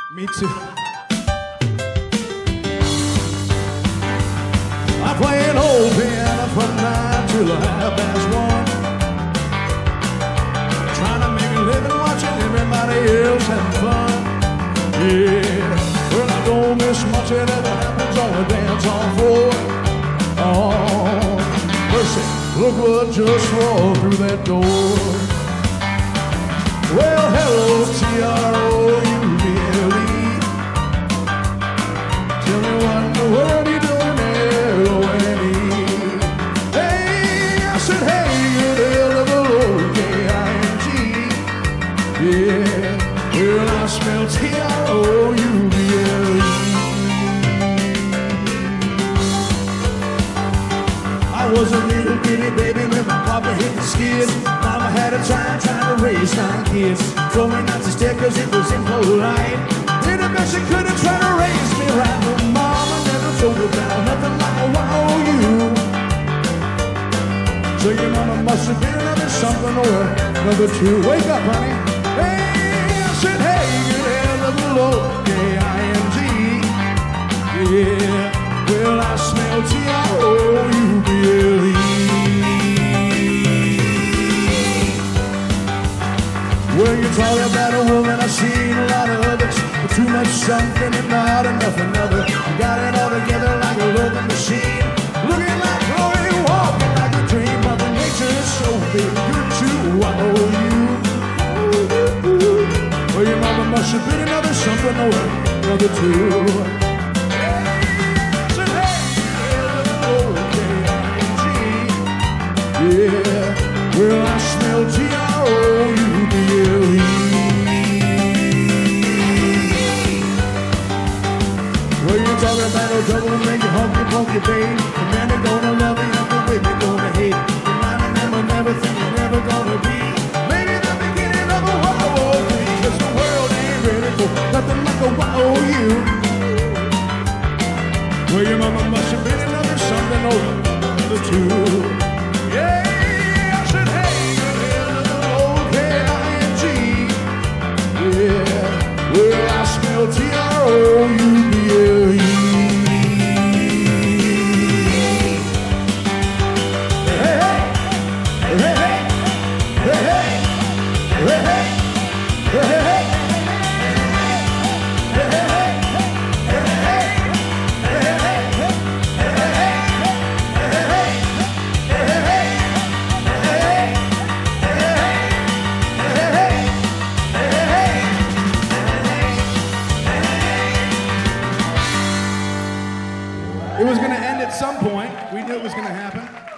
Me too. I play an old piano from 9 till 1:30. Trying to make a living watching everybody else having fun. Yeah, well I don't miss much, it ever happens on the dance hall floor. Oh, mercy, look what just walked through that door. Well, hello, T-R-O-U-B-L-E. Tell me what in the world you doing there, L-O-N-E. Hey, I said, hey, you're the L-O-K-I-N-G. Yeah, well, I smell T-R-O-U-B-L-E. I was a little bitty baby when my papa hit the skids. Mama had a time trying to raise 9 kids. Told me not to stare cause it was impolite. Did the best she could and tried to raise me right. But mama never told me about nothing like a YOU. So your mama must have been another something or another two. Wake up, honey. Hey, I said, hey, good L-O-K-I-N-G. Yeah, well, I smell T-R-O-U-B-L-E. Well, you talk about a woman, I've seen a lot of others, but too much something and not enough another. Got it all together like a loving machine, looking like glory, walking like a dream. Mother Nature is so big, good to YOU. Well, your mama must have been another something or another two. Yeah, well, I smell T-R-O-U-B-L-E. Well, you're talking about no trouble and make you hunky punky babe. The man they gonna love you and the women gonna hate. Reminding them of everything you're never gonna be. Maybe the beginning of a world, cause the world ain't ready for nothing like a YOU. Well, your mama must have been another something or another two. Yeah, I said, hey, L-O-K-I-N-G. Yeah, well, I smell T-R-O-U-B-L-E. Hey, hey, hey, hey, hey, hey, hey, hey, hey. It was going to end at some point. We knew it was going to happen.